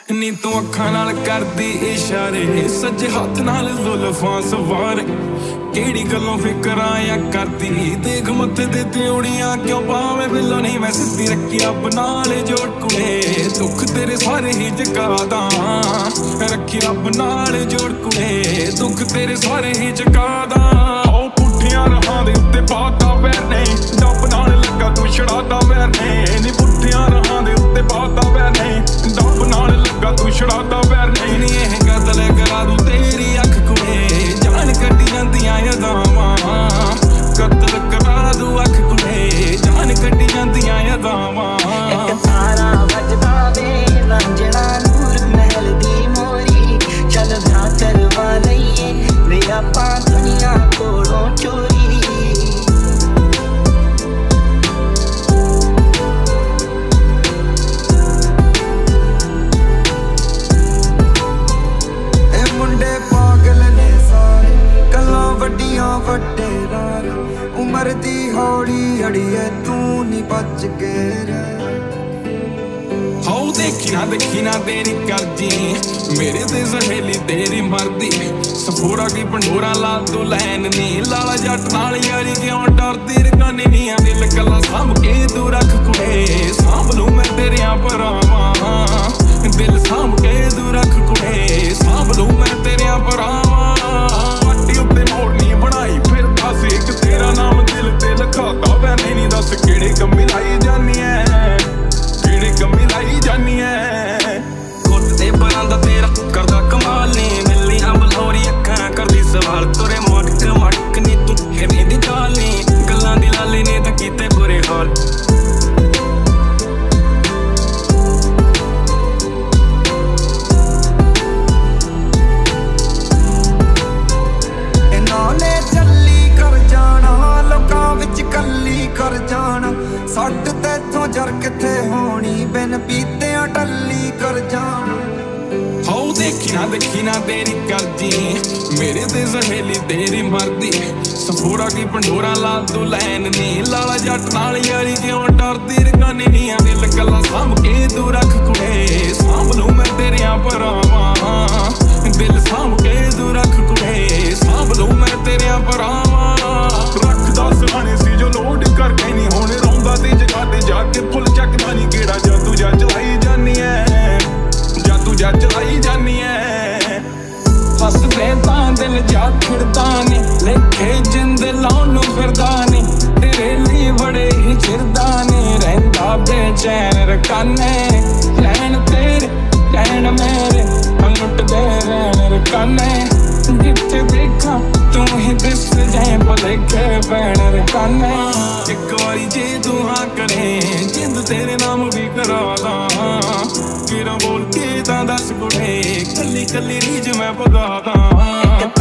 ਨੀ ਤੂੰ ਅੱਖਾਂ ਨਾਲ ਕਰਦੀ ਇਸ਼ਾਰੇ, ਸੱਜੇ ਹੱਥ ਨਾਲ ਜ਼ੁਲਫਾਂ ਸਵਾਰ। ਕਿਹੜੀ ਗੱਲੋਂ ਫਿਕਰਾਂ ਆ ਕਰਦੀ, ਦੇਖ ਮੱਥੇ ਤੇ ਤਿਉੜੀਆਂ ਕਿਉਂ ਪਾਵੇਂ ਬਿੱਲੋ ਨਹੀਂ ਮੈਂ ਸਿੱਧੀ ਰੱਖੀ ਰੱਬ ਨਾਲ ਜੋੜ ਕੁੜੇ। ਦੁੱਖ ਤੇਰੇ ਸਾਰੇ ਹੀ ਜਗਾਦਾ, ਰੱਖੀ ਰੱਬ ਨਾਲ ਜੋੜ ਕੁੜੇ। ਦੁੱਖ ਤੇਰੇ ਸਾਰੇ ਹੀ ਜਗਾਦਾ। ਉਹ ਪੁੱਠਿਆਂ ਰਾਹਾਂ ਦੇ ਉੱਤੇ ਪਾਤਾ ਵੈਰ ਨੇ, ਰੱਬ ਨਾਲ ਲੱਗਾ ਤੂੰ ਛੜਾਦਾ ਵੈਰ ਨੇ। ਨੀ ਪੁੱਠਿਆਂ ਰਾਹਾਂ ਦੇ ਉੱਤੇ ਪਾਤਾ ਵੈਰ ਨੇ, ਰੱਬ ਨਾਲ ਲੱਗਾ ਤੂੰ ਛੜਾਦਾ ਵੈਰ ਨੇ। ਨੀ ਇਹ ਕਤਲ ਕਰਾ ਦੂ ਤੇਰੀ ਅੱਖ ਕੁੜੇ, ਜਾਨ ਕੱਢੀ ਜਾਂਦੀਆਂ ਯਾਦਾਵਾਂ। ਕਤਲ ਕਰਾ ਦੂ ਅੱਖ ਕੁੜੇ, ਜਾਨ ਕੱਢੀ ਜਾਂਦੀਆਂ ਯਾਦਾਵਾਂ। ਇੱਕ ਤਾਰਾ ਵੱਜਦਾ ਵੇ ਲਾਂਝਣਾ ਨੂਰ ਮਹਿਲ ਦੀ ਮੋਰੀ, ਚੱਲ ਵਿਆਹ ਕਰਵਾ ਲਈਏ ਵੇ ਆਪਾਂ ਦੁਨੀਆ ਕੋਲੋਂ ਚੋਰੀ। ਵੱਡੇ ਨਾਲ ਉਮਰ ਦੀ ਹੌਲੀ ਅੜੀਏ ਤੂੰ ਨੀ ਬਚ ਕੇ ਰਹਿ। ਹਾਉ ਦੇਖੀ ਨਾ ਤੇਰੀ ਕਰਜੀ, ਮੇਰੇ ਤੇ ਸਹੇਲੀ ਤੇਰੀ ਮਰਦੀ। ਸਫੋੜਾ ਕੀ ਪੰਡੋਰਾ ਲਾ ਤੂੰ ਲੈਣ ਨੀ, ਲਾਲਾ ਜੱਟ ਨਾਲ ਯਾਰੀ ਕਿਉਂ ਡਰਦੀ ਰਕਾਨੀ ਨੀ। ਦਿਲ ਕੱਲਾ ਸਾਂਭ ਕੇ ਤੂੰ ਰੱਖ ਕੁੜੇ, ਸਾਂਭ ਲੂ ਮੈਂ ਤੇਰਿਆਂ ਭਰਾਵਾਂ। ਦਿਲ ਸਾਂਭ ਕੇ ਤੂੰ ਰੱਖ ਕੁੜੇ, ਸਾਂਭ ਲੂ ਮੈਂ ਤੇਰਿਆਂ ਭਰਾਵਾਂ। ਪਾਟੀ ਉੱਤੇ ਮੋੜਨੀ ਬਣਾਈ ਫਿਰਦਾ ਸੀ, ਇੱਕ ਤੇਰਾ ਨਾਮ ਦਿਲ ਤੇ ਲਿਖਾਤਾ ਵੈਨੇ। ਨੀ ਦੱਸ ਕਿਹੜੇ ਕੰਮੀ ਲਾਈ ਜਾਨੀ ਐ, ਕਿਹੜੇ ਕੰਮੀ ਲਾਈ ਜਾਨੀ ਐ। ਕੁੱਟ ਤੇ ਪਰਾਂ ਦਾ ਤੇਰਾ ਕਰਦਾ ਕਮਾਲ ਨੀ, ਮਿਲਦੀਆਂ ਬਲੌਰੀ ਅੱਖਾਂ ਕਰਦੀ ਸਵਾਲ। ਤੁਰੇ ਮਟਕ ਨੀ ਤੂੰ ਹਿਰਨੀ ਦੀ ਚਾਲ ਨੀ, ਗੱਲਾਂ ਦੀ ਲਾਲੀ ਨੇ ਤਾਂ ਕੀਤੇ ਬੁਰੇ ਹਾਲ। ਕੱਲੀ ਕਰ ਜਾਣਾ ਛੱਡ ਤੈਥੋਂ ਜਰ ਕਿੱਥੇ ਹੋਣੀ, ਬਿਨ ਪੀਤਿਆਂ ਟੱਲੀ ਕਰ ਜਾਣਾ। ਹਾਉ ਦੇਖੀ ਨਾ ਤੇਰੀ ਕਰਜੀ, ਮੇਰੇ ਤੇ ਸਹੇਲੀ ਤੇਰੀ ਮਰਦੀ। ਸਫੋੜਾ ਕੀ ਪੰਡੋਰਾ ਲਾ ਤੂੰ ਲੈਣ ਨੀ, ਲਾਲਾ ਜੱਟ ਨਾਲ ਯਾਰੀ ਕਿਉਂ ਡਰਦੀ ਰਕਾਨੀ ਨੀ। ਦਿਲ ਕੱਲਾ ਸਾਂਭ ਕੇ ਤੂੰ ਰੱਖ ਕੁੜੇ, ਸਾਂਭ ਲੂ ਮੈਂ ਤੇਰਿਆਂ ਭਰਾਵਾਂ। ਦਿਲ ਸਾਂਭ ਕੇ ਤੂੰ ਰੱਖ ਕੁੜੇ, ਸਾਂਭ ਲੂ ਮੈਂ ਤੇਰਿਆਂ ਭਰਾਵਾਂ। ਰੱਖਦਾ ਸਰਾਣੇ ਸੀ ਜੋ ਲੋਡ ਕਰਕੇ ਨੀ, ਹੁਣ ਰੌਂਦਾ ਤੇ ਜਗਾ ਤੇ ਜਾ ਕੇ ਫੁੱਲ ਚੱਕਦਾ ਨੀ। ਕਿਹੜਾ ਜਾਦੂ ਜਾ ਚਲਾਈ ਜਾਨੀ ਐ, ਜਾਦੂ ਜਾ ਚਲਾਈ ਜਾਨੀ ਐ। ਹੱਸਦੇ ਤਾਂ ਦਿਲ ਜਾ ਖਿੜਦਾ ਨੀ, ਲੇਖੇ ਜਿੰਦ ਲਾਉਣ ਨੂੰ ਫਿਰਦਾ ਨੀ। ਤੇਰੇ ਲਈ ਬੜੇ ਹੀ ਚਿਰਦਾ ਨੀ, ਰਹਿੰਦਾ ਬੇਚੈਨ ਰਕਾਨੇ। ਲੈਣ ਤੇਰੇ ਲੈਣ ਮੇਰੇ ਲੁੱਟਦੇ ਰਹਿਣ ਰਕਾਨੇ। ਜਿੱਥੇ ਦੇਖਾਂ ਤੂੰ ਹੀ ਦਿਸ ਜਾਏ ਭੁਲੇਖੇ ਪੈਣ ਰਕਾਨੇ। ਇੱਕ ਵਾਰੀ ਜੇ ਤੂੰ ਹਾਂ ਕਰੇ, ਜਿੰਦ ਤੇਰੇ ਨਾਮ ਵੀ ਕਰਾਦਾ। ਕਿਹੜਾ ਬੋਲ ਕੇ ਤਾਂ ਦੱਸ ਕੁੜੇ, ਕੱਲੀ ਕੱਲੀ ਰੀਝ ਮੈਂ ਭਗਾਦਾ।